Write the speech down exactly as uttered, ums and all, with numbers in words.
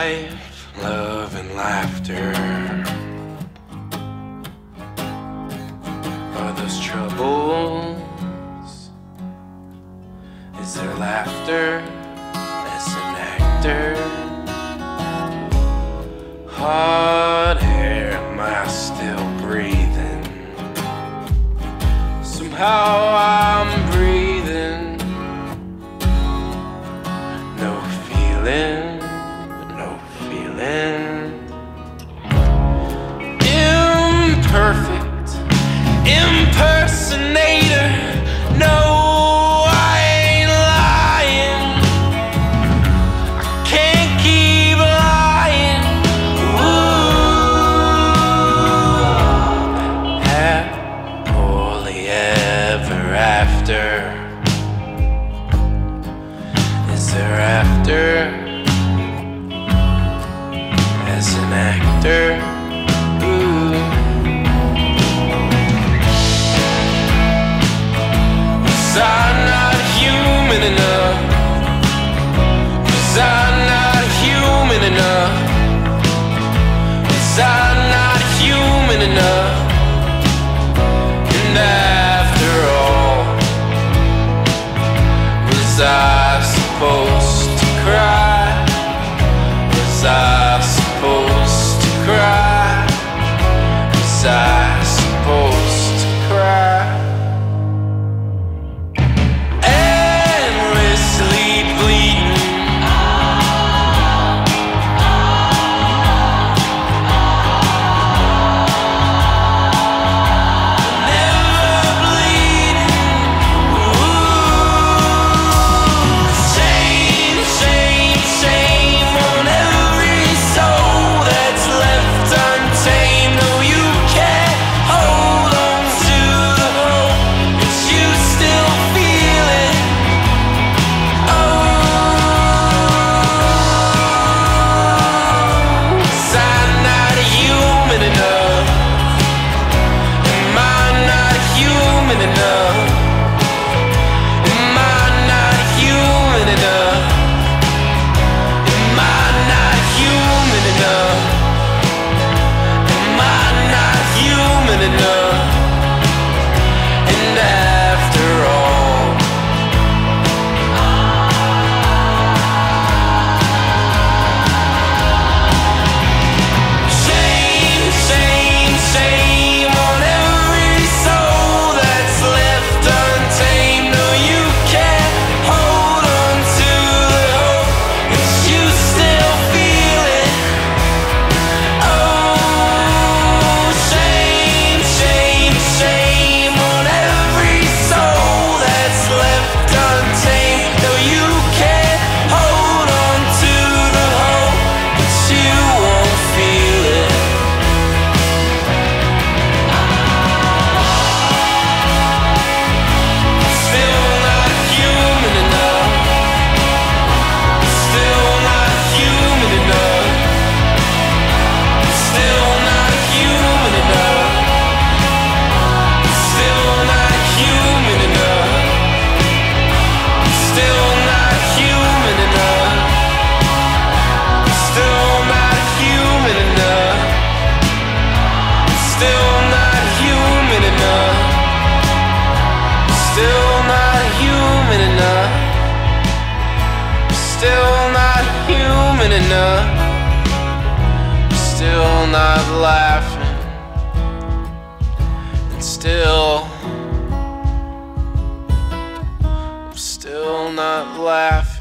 life, love and laughter. Are those troubles? Is there laughter as an actor? Hot air, am I still breathing? Somehow I'm breathing. No feeling, no feeling. Imperfect impersonator. No, I ain't lying. I can't keep lying. Ooh. Happily ever after. Is there after as an actor? Ooh. Was I not human enough? Was I not human enough? Was I not human enough? And after all, was I supposed to cry? Was I supposed to cry? Was I supposed to cry? Endlessly bleeding. Never bleeding. Ooh. Shame, shame, shame on every soul that's left untamed. No, you can't hold on to the hope that you still feel it. Oh, was I not human enough? Am I not human enough? Am I not human enough? Am I not human enough? Am I not human enough? And after all, shame, shame, shame on every soul that's left untamed. No, you can't hold on to the hope that you still feel it. Oh, shame, shame, shame on every soul that's left untamed. No, you can't hold on to the hope that you won't feel it. Still not human enough. Still not human enough. Still not human enough. Still not human enough. Still not human enough. Still not human enough. Still not human enough. Still not human enough. Still not human enough. Still not laughing. And still, I'm still not laughing.